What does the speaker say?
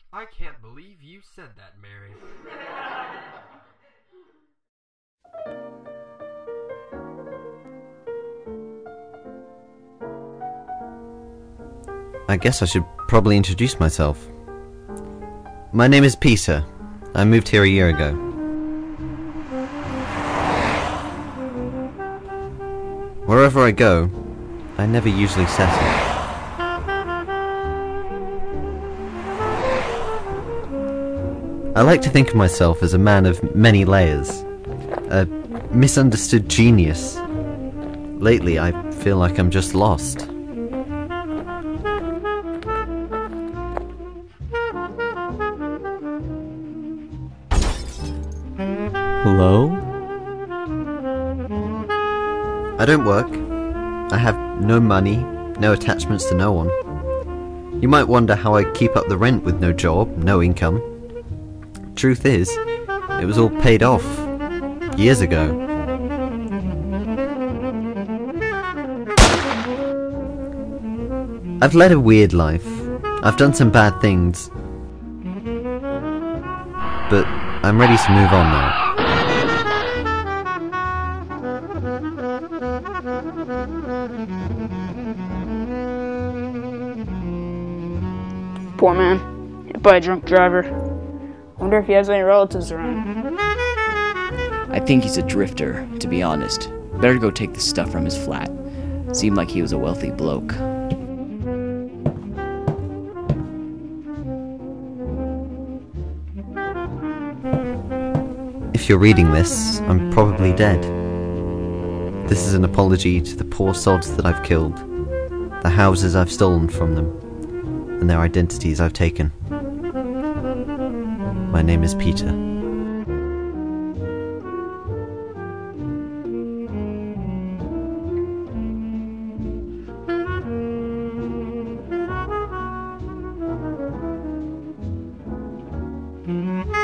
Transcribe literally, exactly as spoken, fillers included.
I can't believe you said that, Mary. I guess I should probably introduce myself. My name is Peter. I moved here a year ago. Wherever I go, I never usually settle. I like to think of myself as a man of many layers, a misunderstood genius. Lately, I feel like I'm just lost. Hello? I don't work. I have no money, no attachments to no one. You might wonder how I keep up the rent with no job, no income. Truth is, it was all paid off years ago. I've led a weird life. I've done some bad things. But I'm ready to move on now. Poor man, hit by a drunk driver. Wonder if he has any relatives around. I think he's a drifter, to be honest. Better go take the stuff from his flat. Seemed like he was a wealthy bloke. If you're reading this, I'm probably dead. This is an apology to the poor sods that I've killed, the houses I've stolen from them, and their identities I've taken. My name is Peter. Mm-hmm.